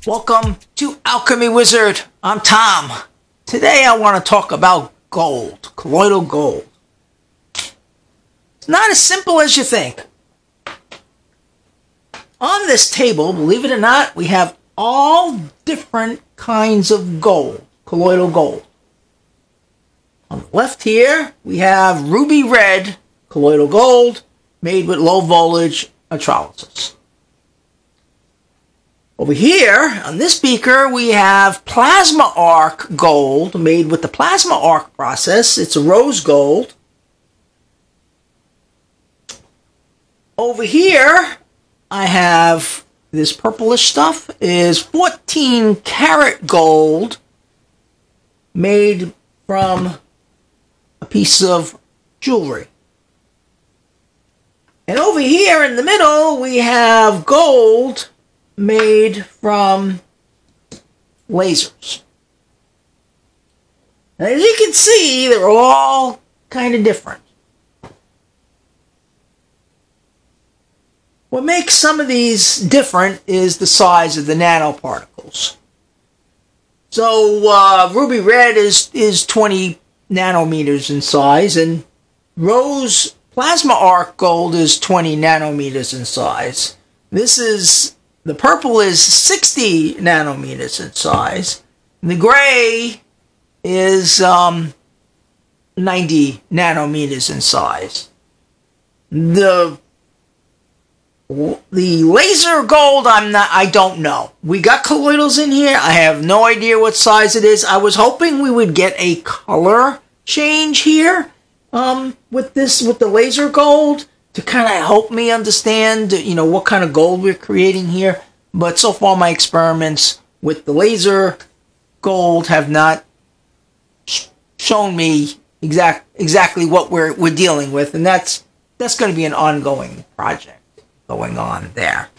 Welcome to Alchemy Wizard. I'm Tom. Today I want to talk about gold, colloidal gold. It's not as simple as you think. On this table, believe it or not, we have all different kinds of gold, colloidal gold. On the left here, we have ruby red colloidal gold made with low voltage electrolysis. Over here, on this beaker, we have plasma arc gold made with the plasma arc process. It's a rose gold. Over here, I have this purplish stuff is 14 karat gold made from a piece of jewelry. And over here in the middle, we have gold made from lasers. Now, as you can see, they're all kind of different. What makes some of these different is the size of the nanoparticles. So ruby red is 20 nanometers in size, and rose plasma arc gold is 20 nanometers in size. The purple is 60 nanometers in size. The gray is 90 nanometers in size. The laser gold, I don't know. We got colloidals in here. I have no idea what size it is. I was hoping we would get a color change here with the laser gold, to kind of help me understand, what kind of gold we're creating here. But so far, my experiments with the laser gold have not shown me exactly what we're dealing with, and that's going to be an ongoing project going on there.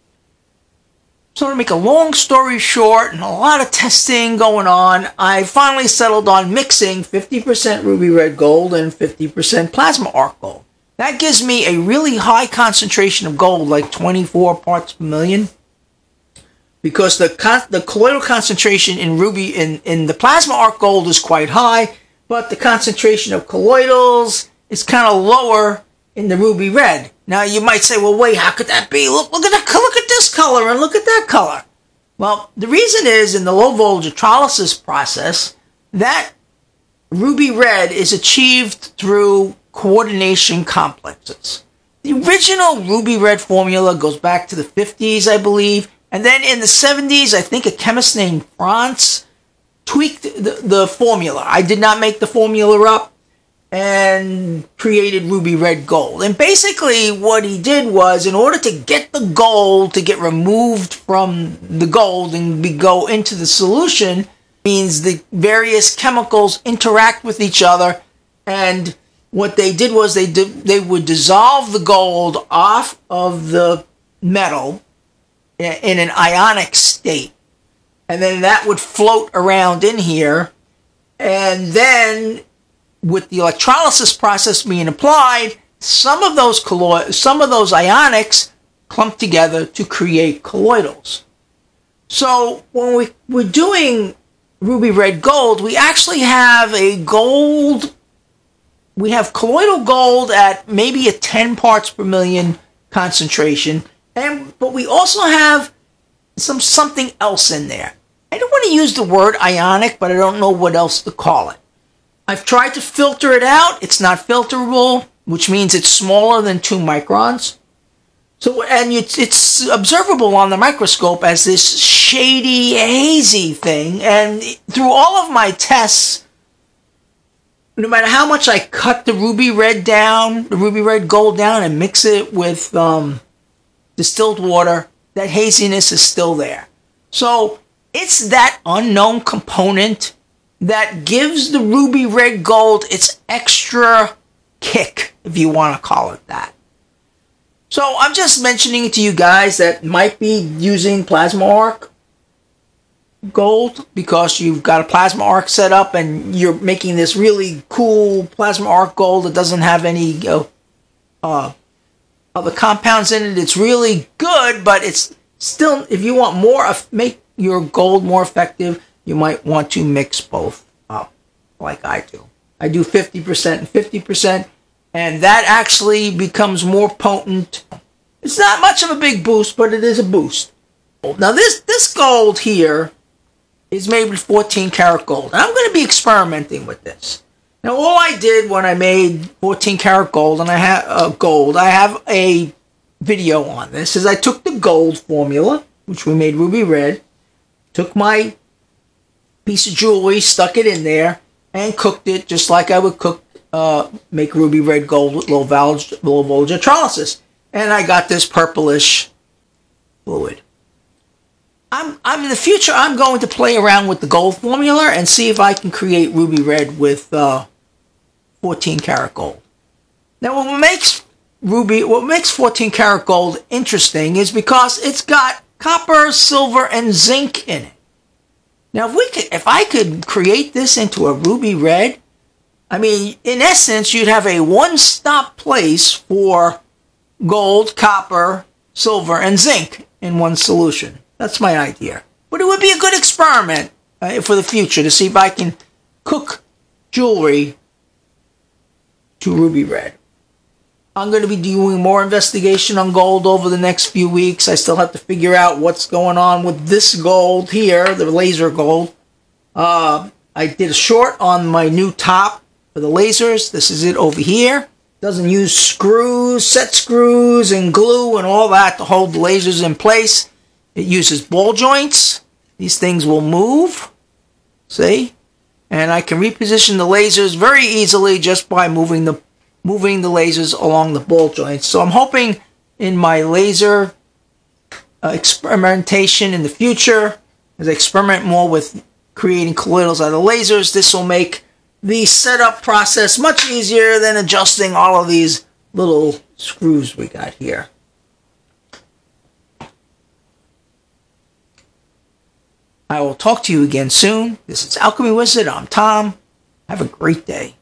So to make a long story short, and a lot of testing going on, I finally settled on mixing 50% ruby red gold and 50% plasma arc gold. That gives me a really high concentration of gold, like 24 parts per million. Because the colloidal concentration in the plasma arc gold is quite high, but the concentration of colloidals is kind of lower in the ruby red. Now you might say, well, wait, how could that be? Look at this color and look at that color. Well, the reason is, in the low voltage electrolysis process, that ruby red is achieved through coordination complexes. The original ruby red formula goes back to the 50s, I believe. And then in the 70s, I think a chemist named Franz tweaked the formula. I did not make the formula up, and created ruby red gold. And basically what he did was, in order to get the gold to get removed from the gold and go into the solution, means the various chemicals interact with each other. And what they did was they would dissolve the gold off of the metal in an ionic state, and then that would float around in here, and then with the electrolysis process being applied, some of those ionics clump together to create colloidals. So when we're doing ruby red gold, we actually have we have colloidal gold at maybe a 10 parts per million concentration, but we also have something else in there. I don't want to use the word ionic, but I don't know what else to call it. I've tried to filter it out. It's not filterable, which means it's smaller than 2 microns. And it's observable on the microscope as this shady, hazy thing. And through all of my tests, no matter how much I cut the ruby red gold down, and mix it with distilled water, that haziness is still there. So it's that unknown component that gives the ruby red gold its extra kick, if you want to call it that. So I'm just mentioning it to you guys that might be using plasma arc gold, because you've got a plasma arc set up and you're making this really cool plasma arc gold that doesn't have any other compounds in it. It's really good, but it's still, if you want more, make your gold more effective, you might want to mix both up like I do. I do 50% and 50%, and that actually becomes more potent. It's not much of a big boost, but it is a boost. Now this gold here is made with 14 karat gold. And I'm going to be experimenting with this. Now all I did when I made 14 karat gold, and I have a video on this, is I took the gold formula, which we made ruby red, took my piece of jewelry, stuck it in there, and cooked it just like I would cook, make ruby red gold with low voltage electrolysis. And I got this purplish fluid. I'm in the future, I'm going to play around with the gold formula and see if I can create ruby red with 14 karat gold. Now what makes 14 karat gold interesting is because it's got copper, silver, and zinc in it. Now if I could create this into a ruby red, I mean, in essence, you'd have a one-stop place for gold, copper, silver, and zinc in one solution. That's my idea. But it would be a good experiment for the future to see if I can cook jewelry to ruby red. I'm going to be doing more investigation on gold over the next few weeks. I still have to figure out what's going on with this gold here, the laser gold. I did a short on my new top for the lasers. This is it over here. Doesn't use screws, set screws, and glue and all that to hold the lasers in place. It uses ball joints. These things will move. See? And I can reposition the lasers very easily just by moving the lasers along the ball joints. So I'm hoping in my laser experimentation in the future, as I experiment more with creating colloidals out of lasers, this will make the setup process much easier than adjusting all of these little screws we got here. I will talk to you again soon. This is Alchemy Wizard. I'm Tom. Have a great day.